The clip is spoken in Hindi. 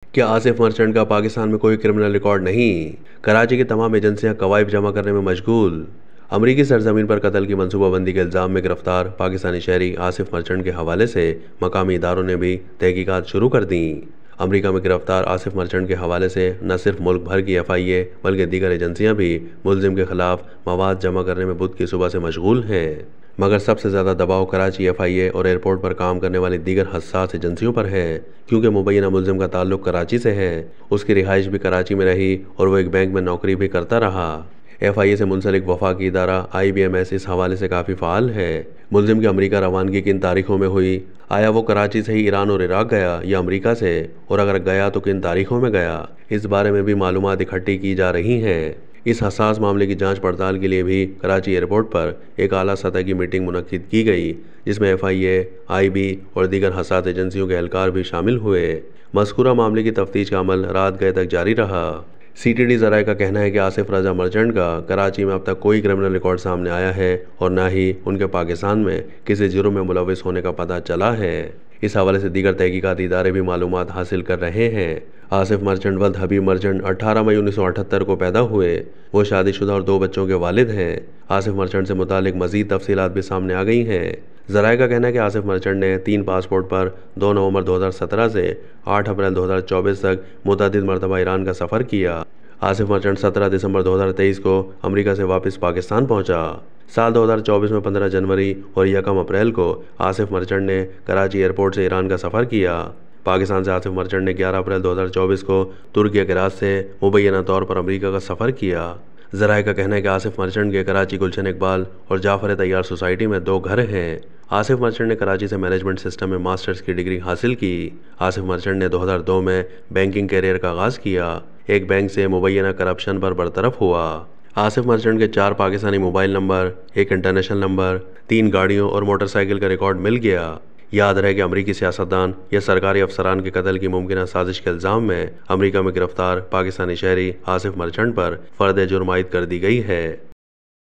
क्या आसिफ मर्चेंट का पाकिस्तान में कोई क्रिमिनल रिकॉर्ड नहीं? कराची की तमाम एजेंसियां कवायद जमा करने में मशगूल। अमरीकी सरजमीन पर कत्ल की मनसूबाबंदी के इल्ज़ाम में गिरफ्तार पाकिस्तानी शहरी आसिफ मर्चेंट के हवाले से मकामी इदारों ने भी तहकीकात शुरू कर दी। अमरीका में गिरफ्तार आसिफ मर्चेंट के हवाले से न सिर्फ मुल्क भर की FIA बल्कि दीगर एजेंसियां भी मुलजिम के खिलाफ मवाद जमा करने में बुध की सुबह से मशगूल हैं। मगर सबसे ज़्यादा दबाव कराची FIA और एयरपोर्ट पर काम करने वाली दीगर हसास एजेंसियों पर है, क्योंकि मुबैना मुलजिम का ताल्लुक कराची से है। उसकी रिहाइश भी कराची में रही और वो एक बैंक में नौकरी भी करता रहा। FIA से मुंसलिक वफाकी इदारा IBMS इस हवाले से काफ़ी फ़ाल है। मुलजिम की अमरीका रवानगी किन तारीखों में हुई? आया वो कराची से ही ईरान और इराक गया या अमरीका से? और अगर गया तो किन तारीखों में गया? इस बारे में भी मालूमात इकट्ठी की जा रही हैं। इस हसास मामले की जांच पड़ताल के लिए भी कराची एयरपोर्ट पर एक आला सतह की मीटिंग मुनक्किद की गई, जिसमें FIA, IB और दीगर हसास एजेंसियों के एहलकार भी शामिल हुए। मज़कूरा मामले की तफ्तीश का अमल रात गए तक जारी रहा। CTD ज़राए का कहना है कि आसिफ रजा मर्चेंट का कराची में अब तक कोई क्रिमिनल रिकॉर्ड सामने आया है और न ही उनके पाकिस्तान में किसी जुर्म में मुलविस होने का पता चला है। इस हवाले से दीगर तहकीकाती इदारे भी मालूमात हासिल कर रहे हैं। आसिफ मर्चेंट वल्द हबीब मर्चेंट 18 मई 1978 को पैदा हुए। वो शादीशुदा और 2 बच्चों के वालिद हैं। आसिफ मर्चेंट से मुतालिक मज़ीद तफसीलात भी सामने आ गई हैं। ज़राए का कहना है कि आसिफ मर्चेंट ने 3 पासपोर्ट पर 2 नवंबर 2017 से 8 अप्रैल 2024 तक मुतअद्दिद मरतबा ईरान का सफ़र किया। आसिफ मर्चेंट 17 दिसंबर 2023 को अमेरिका से वापस पाकिस्तान पहुंचा। साल 2024 में 15 जनवरी और 1 अप्रैल को आसिफ मर्चेंट ने कराची एयरपोर्ट से ईरान का सफ़र किया। पाकिस्तान से आसिफ मर्चेंट ने 11 अप्रैल 2024 को तुर्की के रास्ते से मुबैना तौर पर अमेरिका का सफ़र किया। ज़राए का कहना है कि आसिफ मर्चेंट के कराची गुलशन इकबाल और जाफ़र तैयार सोसाइटी में 2 घर हैं। आसिफ मर्चेंट ने कराची से मैनेजमेंट सिस्टम में मास्टर्स की डिग्री हासिल की। आसिफ मर्चेंट ने 2002 में बैंकिंग कैरियर का आगाज़ किया। एक बैंक से मुबैना करप्शन पर बरतरफ हुआ। आसिफ मर्चेंट के 4 Pakistani mobile number, 1 international number, 3 गाड़ियों और मोटरसाइकिल का रिकॉर्ड मिल गया। याद रहे कि अमरीकी सियासतदान या सरकारी अफसरान के कत्ल की मुमकिन साजिश के इल्ज़ाम में अमरीका में गिरफ्तार पाकिस्तानी शहरी आसिफ मर्चेंट पर फ़र्द जुर्म आयद कर दी गई है।